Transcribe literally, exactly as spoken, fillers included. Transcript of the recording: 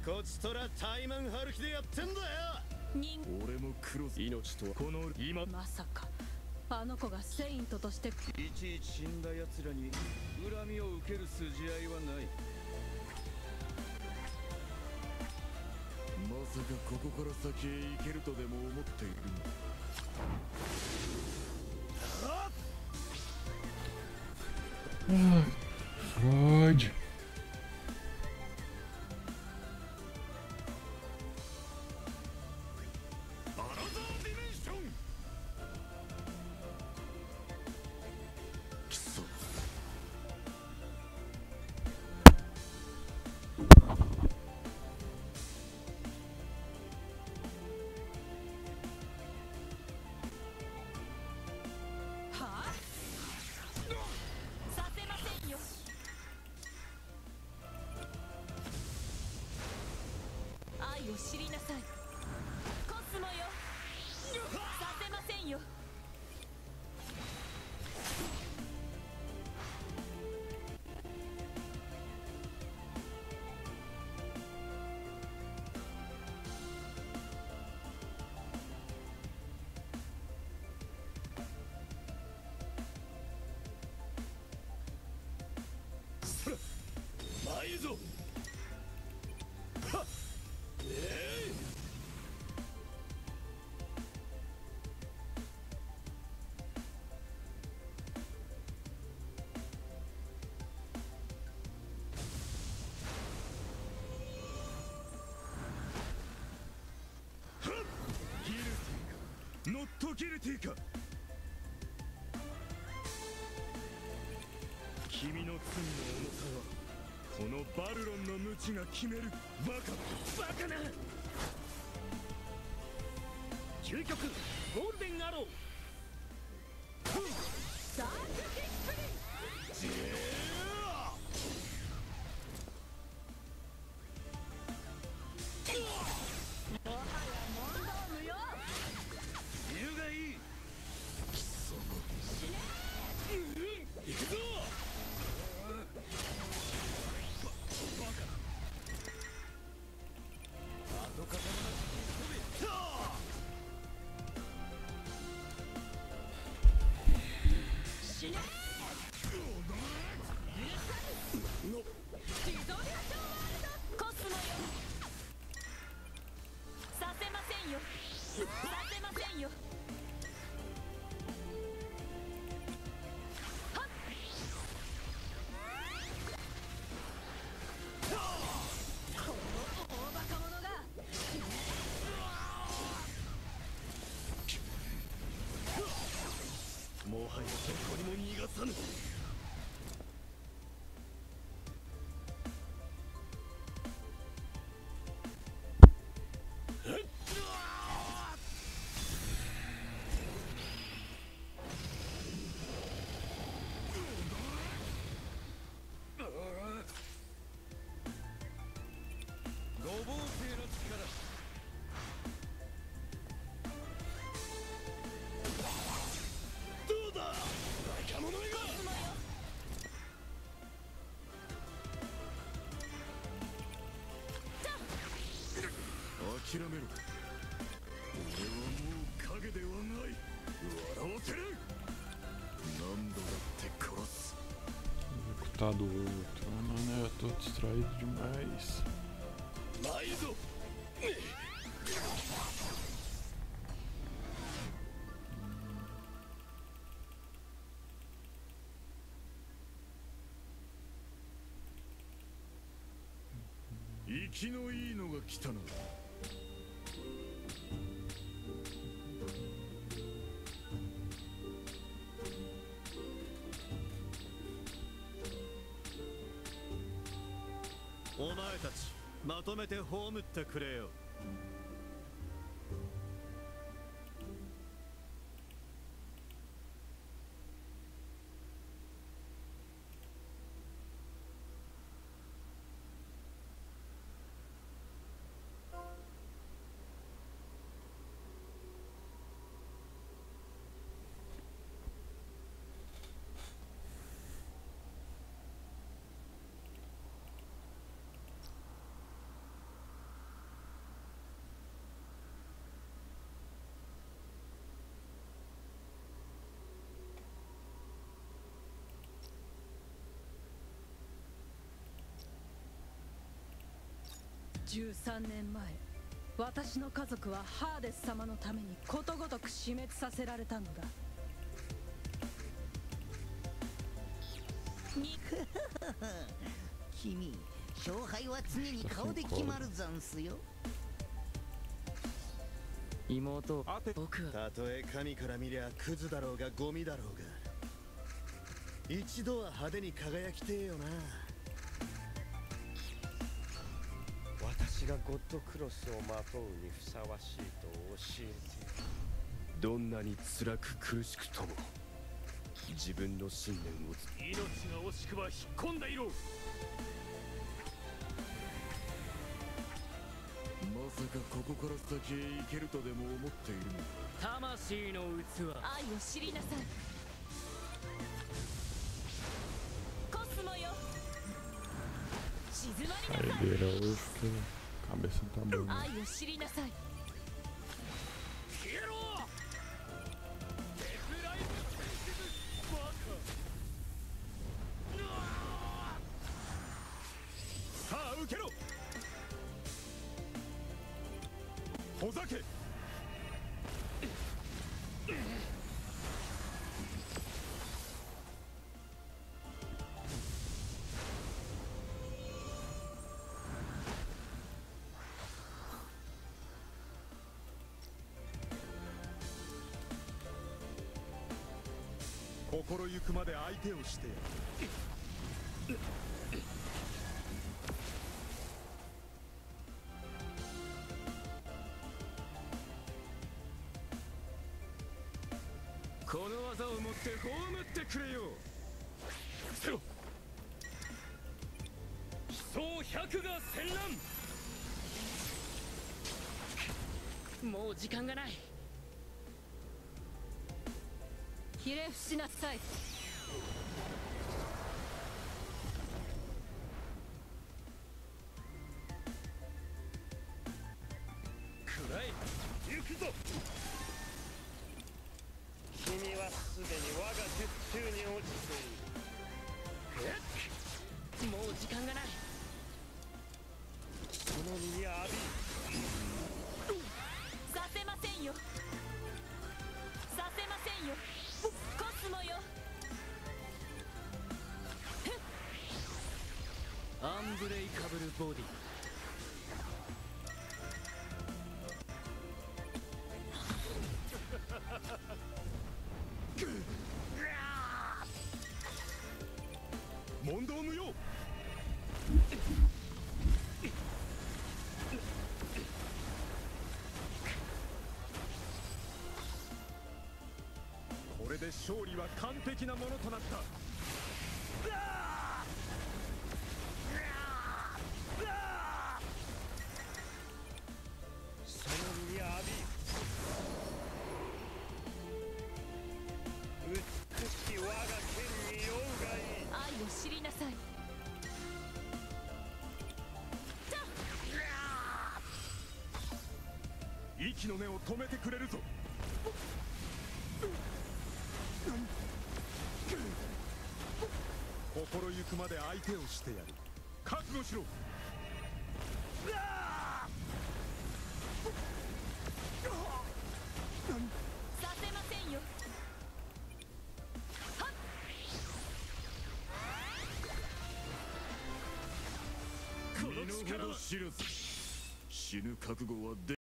こちとらタイマン張る気でやってんだよ。 人俺もクロス命とはこの今まさかあの子がセイントとしていちいち死んだ奴らに恨みを受ける筋合いはない。まさかここから先へ行けるとでも思っているの？ Fudge. いいぞ。はっ、えい。ギルティかノットギルティか。君の罪の重さはこのバルロンの無知が決める。バカバカな。究極ゴールデンアロー。ダークキックリン。もはや問答無用。理由がいい。貴様死ね。うん、行くぞ。もはやどこにも逃がさぬ。ごぼう星の力。諦めろ。俺はもう影ではない。笑わせる。何度だって殺す。 Coitado do outro, mano, eu tô distraído demais. Mais um. 生きのいいのが来たな。 お前たちまとめて葬ってくれよ。 じゅうさんねんまえ、私の家族はハーデス様のためにことごとく死滅させられたのだ。に君、勝敗は常に顔で決まるざんすよ。 妹、 あて僕はたとえ神から見りゃクズだろうがゴミだろうが、一度は派手に輝きてえよな。 私がゴッドクロスをまとうにふさわしいと教えて。 どんなに辛く苦しくとも自分の信念をつ命が惜しくば引っ込んでいろ。 まさかここから先へ行けるとでも思っているのか。 魂の器。 愛を知りなさい。コスモよ、静まりなさい。 Saideira hoje porque a cabeça tá boa. 愛を知りなさい。 消えろ。デスライブスペースバカ。 さあ受けろ。ほざけ。 心ゆくまで相手をしてやる。 この技をもって葬ってくれよ。せろ。悲壮百が戦乱。 もう時間がない。 ひれ伏しなさい。 くらえ。行くぞ。君はすでに我が鉄柱に落ちている。 もう時間がない。 その身に浴び。 させませんよ、させませんよ。コスモよ。 アンブレイカブルボディ。 問答無用。 これで勝利は完璧なものとなった。 その身に浴び。美しき我が剣に酔うがいい。 愛を知りなさい。 息の根を止めてくれるぞ。心ゆくまで相手をしてやる。覚悟しろ。 させませんよ。 身の程知らず死ぬ覚悟はで